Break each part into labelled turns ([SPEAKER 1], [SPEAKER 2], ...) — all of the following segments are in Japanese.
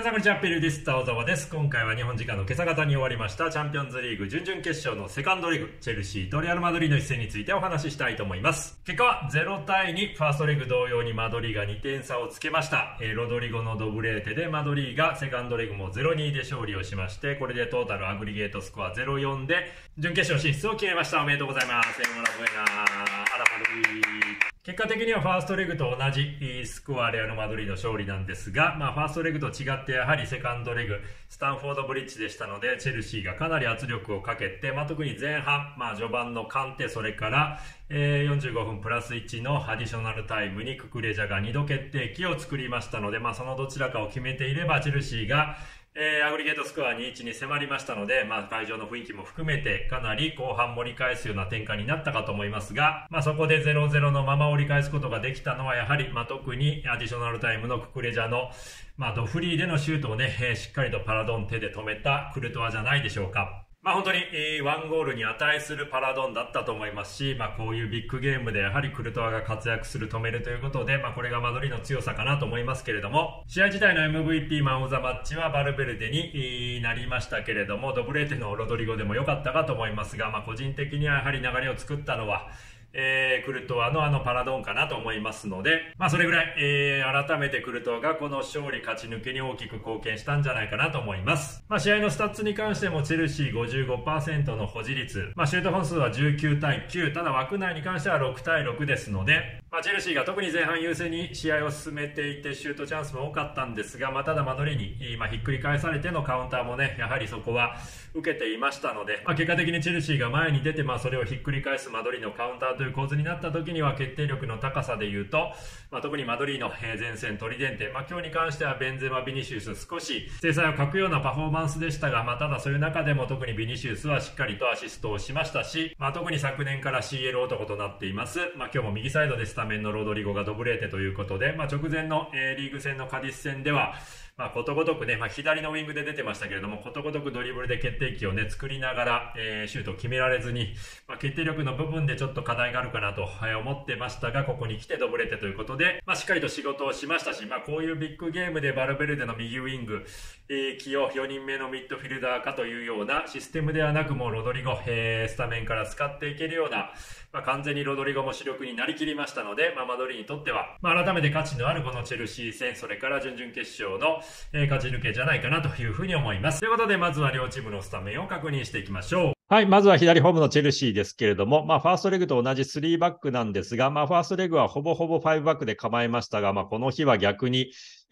[SPEAKER 1] さんこんにちは、ペルディスタ小沢です。今回は日本時間の今朝方に終わりましたチャンピオンズリーグ準々決勝のセカンドレグ、チェルシーとレアルマドリーの一戦についてお話ししたいと思います。結果は0対2、ファーストレグ同様にマドリーが2点差をつけました。ロドリゴのドブレーテでマドリーがセカンドレグも 0-2 で勝利をしまして、これでトータルアグリゲートスコア 0-4 で準決勝進出を決めました。おめでとうございます。アラマドリー。結果的にはファーストレグと同じスコアレアルマドリーの勝利なんですが、ファーストレグと違ってやはりセカンドレグスタンフォードブリッジでしたので、チェルシーがかなり圧力をかけて、特に前半、序盤のカンテ、それから、45分プラス1のアディショナルタイムにククレジャが2度決定機を作りましたので、そのどちらかを決めていればチェルシーがアグリゲートスコア 2-1 に迫りましたので、会場の雰囲気も含めてかなり後半盛り返すような展開になったかと思いますが、そこで 0-0 のまま折り返すことができたのはやはり、特にアディショナルタイムのククレジャの、ドフリーでのシュートをね、しっかりとパラドン手で止めたクルトワじゃないでしょうか。本当にワンゴールに値するパラドンだったと思いますし、こういうビッグゲームでやはりクルトワが活躍する、止めるということで、これがマドリーの強さかなと思いますけれども、試合自体の MVP マン・オブ・ザ・マッチはバルベルデになりましたけれども、ドブレーテのロドリゴでも良かったかと思いますが、個人的にはやはり流れを作ったのはクルトワのパラドンかなと思いますので、それぐらい、改めてクルトワがこの勝利勝ち抜けに大きく貢献したんじゃないかなと思います。試合のスタッツに関してもチェルシー 55% の保持率、シュート本数は19対9、ただ枠内に関しては6対6ですので、チェルシーが特に前半優勢に試合を進めていてシュートチャンスも多かったんですが、ただマドリーにひっくり返されてのカウンターもね、やはりそこは受けていましたので、結果的にチェルシーが前に出て、それをひっくり返すマドリーのカウンターという構図になった時には、決定力の高さでいうと、特にマドリーの前線トリデンテ、今日に関してはベンゼマ、ビニシウス少し精彩を欠くようなパフォーマンスでしたが、ただそういう中でも特にビニシウスはしっかりとアシストをしましたし、特に昨年から CL 男となっています、今日も右サイドでスタメンのロドリゴがドブレーテということで、直前のリーグ戦のカディス戦ではことごとくね、左のウィングで出てましたけれども、ことごとくドリブルで決定機をね、作りながら、シュートを決められずに、決定力の部分でちょっと課題があるかなと思ってましたが、ここに来てドブレテということで、しっかりと仕事をしましたし、こういうビッグゲームでバルベルデの右ウィング、起用4人目のミッドフィルダーかというようなシステムではなく、もうロドリゴ、スタメンから使っていけるような、完全にロドリゴも主力になりきりましたので、マドリーにとっては、改めて価値のあるこのチェルシー戦、それから準々決勝の、勝ち抜けじゃないかなというふうに思います。ということで、まずは両チームのスタメンを確認していきましょう。はい、まずは左ホームのチェルシーですけれども、ファーストレグと同じ3バックなんですが、ファーストレグはほぼほぼ5バックで構えましたが、この日は逆に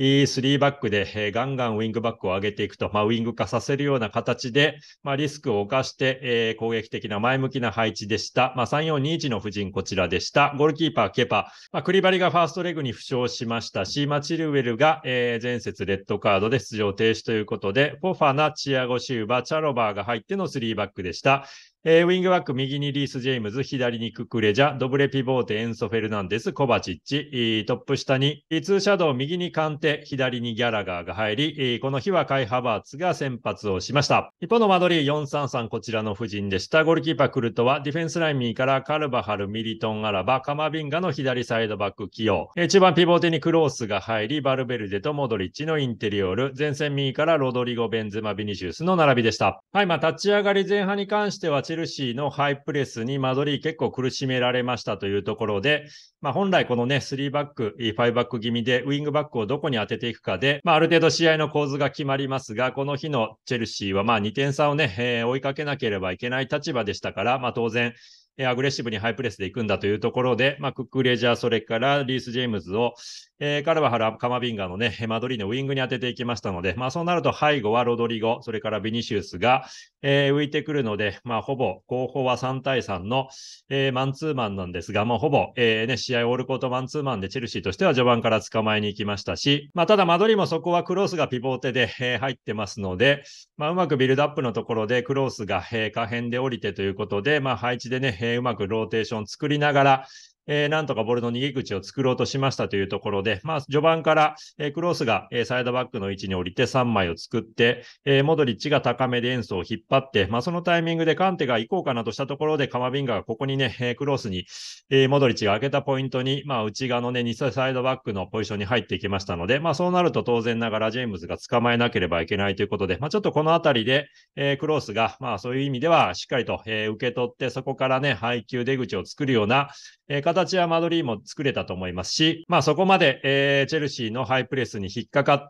[SPEAKER 1] 3バックでガンガンウィングバックを上げていくと、ウィング化させるような形で、リスクを冒して攻撃的な前向きな配置でした。3-4-2-1の布陣こちらでした。ゴールキーパーケパ、クリバリがファーストレグに負傷しましたし、チルウェルが前節レッドカードで出場停止ということで、フォファナ、チアゴシウバ、チャロバーが入っての3バックでした。ウィングバック右にリース・ジェームズ、左にククレジャ、ドブレピボーテ、エンソ・フェルナンデス、コバチッチ、トップ下にツーシャドウ、右にカンテ、左にギャラガーが入り、この日はカイ・ハバーツが先発をしました。一方のマドリー 4-3-3 こちらの布陣でした。ゴールキーパークルトはディフェンスライン右からカルバハル、ミリトン、アラバ、カマビンガの左サイドバック起用。中盤ピボーテにクロースが入り、バルベルデとモドリッチのインテリオール、前線右からロドリゴ、ベンゼマ、ビニシウスの並びでした。はい、立ち上がり前半に関してはチェルシーのハイプレスにマドリー結構苦しめられましたというところで、本来このね、3バック、5バック気味でウィングバックをどこに当てていくかで、ある程度試合の構図が決まりますが、この日のチェルシーは2点差をね、追いかけなければいけない立場でしたから、当然、アグレッシブにハイプレスで行くんだというところで、クックレジャー、それからリース・ジェームズを、カルバハル、カマビンガのね、マドリーのウィングに当てていきましたので、そうなると背後はロドリゴ、それからビニシウスが、浮いてくるので、ほぼ後方は3対3の、マンツーマンなんですが、ほぼ、試合オールコートマンツーマンでチェルシーとしては序盤から捕まえに行きましたし、ただマドリーもそこはクロースがピボーテで、入ってますので、うまくビルドアップのところでクロースが、下辺で降りてということで、配置でね、うまくローテーション作りながら、 なんとかボールの逃げ口を作ろうとしましたというところで、序盤から、クロスが、サイドバックの位置に降りて3枚を作って、モドリッチが高めでエンソを引っ張って、そのタイミングでカンテが行こうかなとしたところで、カマビンガがここにね、クロスに、モドリッチが開けたポイントに、内側のね、偽サイドバックのポジションに入っていきましたので、そうなると当然ながらジェームズが捕まえなければいけないということで、ちょっとこのあたりで、クロスが、そういう意味ではしっかりと、受け取って、そこからね、配球出口を作るような、形はマドリーも作れたと思いますし、そこまで、チェルシーのハイプレスに引っかかって、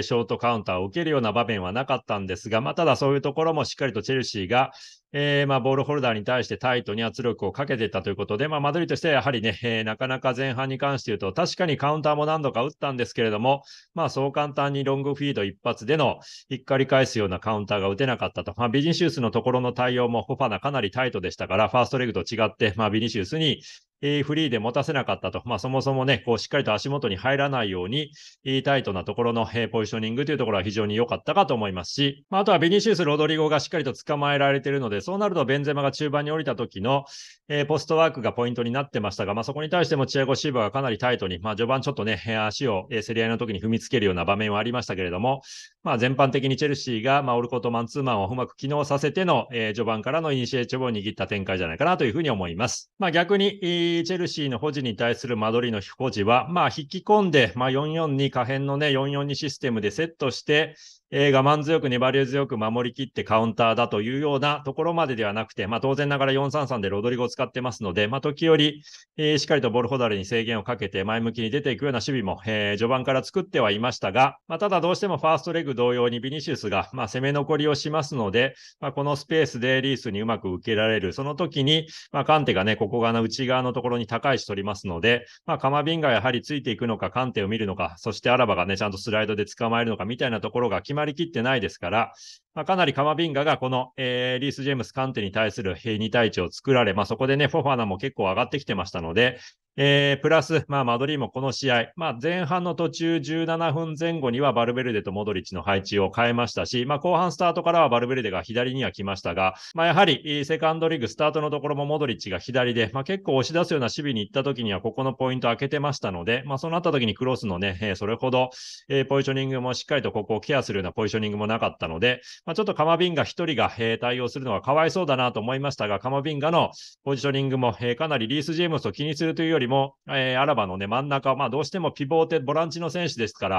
[SPEAKER 1] ショートカウンターを受けるような場面はなかったんですが、ただそういうところもしっかりとチェルシーが、ボールホルダーに対してタイトに圧力をかけていったということで、マドリーとしてはやはりね、なかなか前半に関して言うと、確かにカウンターも何度か打ったんですけれども、そう簡単にロングフィード一発でのひっかり返すようなカウンターが打てなかったと。ビニシウスのところの対応もフォファナかなりタイトでしたから、ファーストレグと違って、ビニシウスにフリーで持たせなかったと。そもそもね、しっかりと足元に入らないように、タイトなところの、ポジショニングというところは非常に良かったかと思いますし、あとはビニシウス、ロドリゴがしっかりと捕まえられているので、そうなるとベンゼマが中盤に降りた時の、ポストワークがポイントになってましたが、そこに対してもチアゴ・シーバーがかなりタイトに、序盤ちょっとね、足を、競り合いの時に踏みつけるような場面はありましたけれども、全般的にチェルシーが、オルコとマンツーマンをうまく機能させての、序盤からのイニシエーチブを握った展開じゃないかなというふうに思います。逆に、チェルシーの保持に対するマドリーの保持は、引き込んで、4-4-2可変のね、4-4-2システムでセットして、我慢強く粘り強く守りきってカウンターだというようなところまでではなくて、当然ながら4-3-3でロドリゴを使ってますので、時折、しっかりとボールホダレに制限をかけて前向きに出ていくような守備も、序盤から作ってはいましたが、ただどうしてもファーストレグ同様にビニシウスが、攻め残りをしますので、このスペースでリースにうまく受けられる。その時に、カンテがね、ここ側の内側のところに高い位置取りますので、カマビンがやはりついていくのか、カンテを見るのか、そしてアラバがね、ちゃんとスライドで捕まえるのかみたいなところが決まりきってないですから、かなりカマビンガがこの、リース・ジェームス・カンテに対する2対1を作られ、そこでね、フォファナも結構上がってきてましたので、プラス、マドリーもこの試合、前半の途中17分前後にはバルベルデとモドリッチの配置を変えましたし、後半スタートからはバルベルデが左には来ましたが、やはりセカンドリーグスタートのところもモドリッチが左で、結構押し出すような守備に行った時にはここのポイントを開けてましたので、そうなった時にクロスのね、それほど、ポジショニングもしっかりとここをケアするようなポジショニングもなかったので、ちょっとカマビンガ一人が、対応するのがかわいそうだなと思いましたが、カマビンガのポジショニングも、かなりリース・ジェームスを気にするというよりも、アラバのね、真ん中、どうしてもピボーテ、ボランチの選手ですから、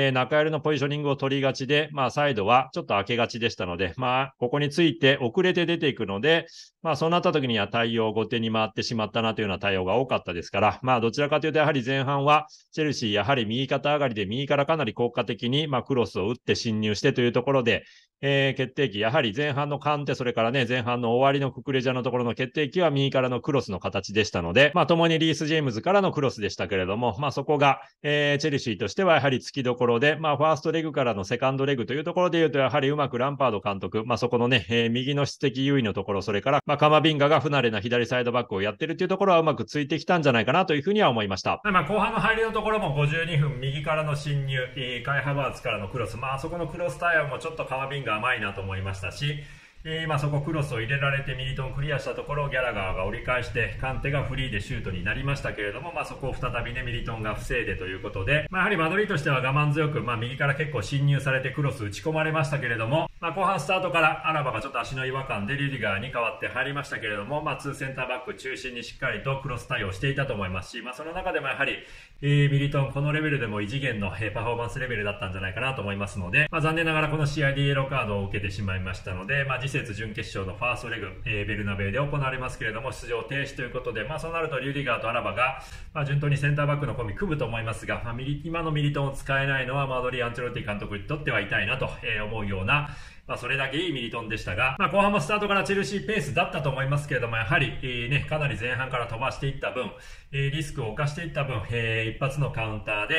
[SPEAKER 1] 中寄りのポジショニングを取りがちで、サイドはちょっと開けがちでしたので、ここについて遅れて出ていくので、そうなった時には対応後手に回ってしまったなというような対応が多かったですから、どちらかというとやはり前半は、チェルシーやはり右肩上がりで右からかなり効果的に、クロスを打って侵入してというところで、決定機、やはり前半のカンテ、それからね、前半の終わりのククレジャのところの決定機は右からのクロスの形でしたので、共にリース・ジェームズからのクロスでしたけれども、そこが、チェルシーとしてはやはり突きどころで、ファーストレグからのセカンドレグというところで言うと、やはりうまくランパード監督、そこのね、右の質的優位のところ、それから、カマビンガが不慣れな左サイドバックをやってるというところはうまくついてきたんじゃないかなというふうには思いました。後半の入りのところも52分、右からの侵入、カイ・ハバーツからのクロス、そこのクロス対応もちょっとカマビンガ甘いなと思いましたし、そこクロスを入れられてミリトンクリアしたところをギャラガーが折り返してカンテがフリーでシュートになりましたけれども、そこを再びねミリトンが防いでということで、やはりマドリーとしては我慢強く、右から結構侵入されてクロス打ち込まれましたけれども、後半スタートからアラバがちょっと足の違和感でリュディガーに代わって入りましたけれども、2センターバック中心にしっかりとクロス対応していたと思いますし、その中でもやはり、ミリトンこのレベルでも異次元の、パフォーマンスレベルだったんじゃないかなと思いますので、残念ながらこの試合でイエローカードを受けてしまいましたので、次節準決勝のファーストレグ、ベルナベウで行われますけれども出場停止ということで、そうなるとリュディガーとアラバが、順当にセンターバックのコンビ組むと思いますが、今のミリトンを使えないのはマドリー・アンチェロッティ監督にとっては痛いなと思うような、それだけいいミリトンでしたが、後半もスタートからチェルシーペースだったと思いますけれども、やはり、かなり前半から飛ばしていった分、リスクを冒していった分、一発のカウンターで、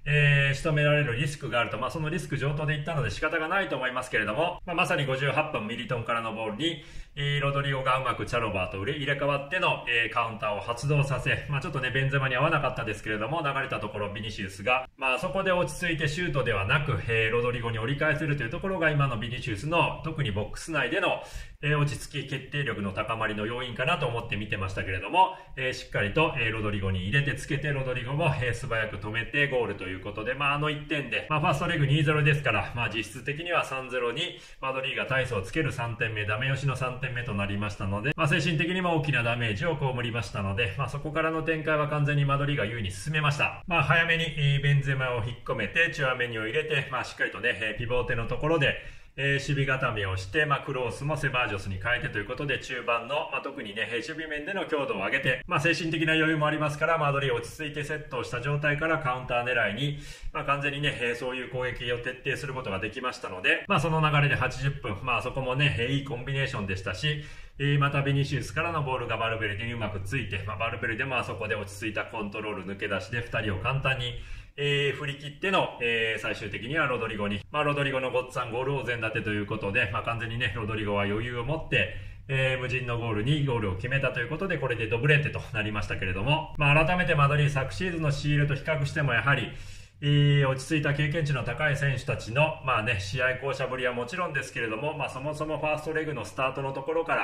[SPEAKER 1] 仕留められるリスクがあると、そのリスク上等でいったので仕方がないと思いますけれども、まさに58分ミリトンからのボールに、ロドリゴがうまくチャロバーと入れ替わっての、カウンターを発動させ、ちょっとね、ベンゼマに合わなかったですけれども、流れたところビニシウスが、そこで落ち着いてシュートではなく、ロドリゴに折り返せるというところが今のビニシウスの、特にボックス内での、落ち着き決定力の高まりの要因かなと思って見てましたけれども、しっかりと、ロドリゴに入れてつけて、ロドリゴも、素早く止めてゴールということで、1点で、ファーストレグ 2-0 ですから、実質的には 3-0 にマドリーが大差をつける3点目、ダメ押しの3点目となりましたので、精神的にも大きなダメージを被りましたので、そこからの展開は完全にマドリーが優位に進めました。早めに、ベンゼマを引っ込めて、チュアメニを入れて、しっかりとね、ピボーテのところで、守備固めをして、クロースもセバージョスに変えてということで、中盤の、特にね、守備面での強度を上げて、精神的な余裕もありますから、マドリー落ち着いてセットをした状態からカウンター狙いに、完全にね、そういう攻撃を徹底することができましたので、その流れで80分、そこもね、いいコンビネーションでしたし、またベニシウスからのボールがバルベルデにうまくついて、バルベルデもあそこで落ち着いたコントロール抜け出しで2人を簡単に振り切っての、最終的にはロドリゴに、ロドリゴのごっつぁんゴールを全立てということで、完全にね、ロドリゴは余裕を持って、無人のゴールにゴールを決めたということで、これでドブレーテとなりましたけれども、改めてマドリー昨シーズンのシールと比較してもやはり、落ち着いた経験値の高い選手たちの、試合巧者ぶりはもちろんですけれども、そもそもファーストレグのスタートのところから、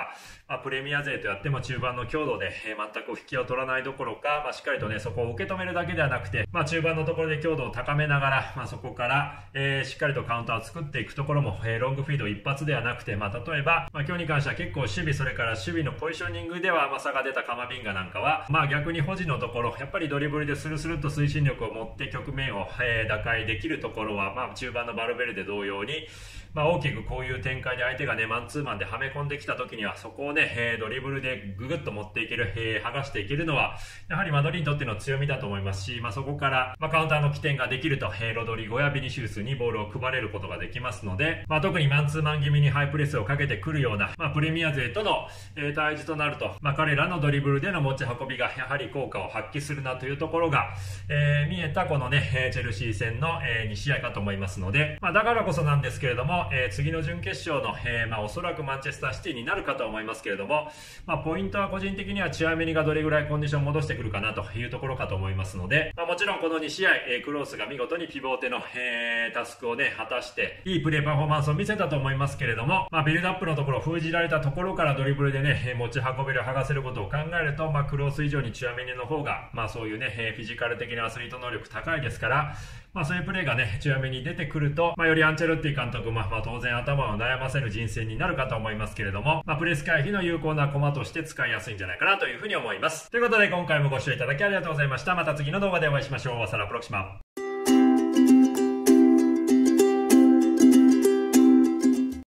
[SPEAKER 1] プレミア勢とやっても中盤の強度で、全く引きを取らないどころか、しっかりとね、そこを受け止めるだけではなくて、中盤のところで強度を高めながら、そこから、しっかりとカウンターを作っていくところも、ロングフィード一発ではなくて、例えば、今日に関しては結構守備、それから守備のポジショニングでは差が出たカマビンガなんかは、逆に保持のところ、やっぱりドリブルでスルスルっと推進力を持って局面を打開できるところは、中盤のバルベルデ同様に、大きくこういう展開で相手がね、マンツーマンではめ込んできた時には、そこをね、ドリブルでググッと持っていける、剥がしていけるのは、やはりマドリーにとっての強みだと思いますし、そこから、カウンターの起点ができると、ロドリゴやビニシウスにボールを配れることができますので、特にマンツーマン気味にハイプレスをかけてくるような、プレミア勢との、対峙となると、彼らのドリブルでの持ち運びがやはり効果を発揮するなというところが、見えたこのね、チェルシー戦の、2試合かと思いますので、だからこそなんですけれども、次の準決勝の、おそらくマンチェスターシティになるかと思いますけれども、ポイントは個人的にはチュアメニがどれぐらいコンディションを戻してくるかなというところかと思いますので、もちろんこの2試合、クロースが見事にピボーテの、タスクをね、果たして、いいプレーパフォーマンスを見せたと思いますけれども、ビルドアップのところを封じられたところからドリブルでね、持ち運べる、剥がせることを考えると、クロース以上にチュアメニの方が、そういうね、フィジカル的なアスリート能力高いですから、そういうプレーがね、強めに出てくると、よりアンチェロッティ監督も、当然頭を悩ませる人生になるかと思いますけれども、プレス回避の有効な駒として使いやすいんじゃないかなというふうに思います。ということで、今回もご視聴いただきありがとうございました。また次の動画でお会いしましょう。ワサラプロキシマ。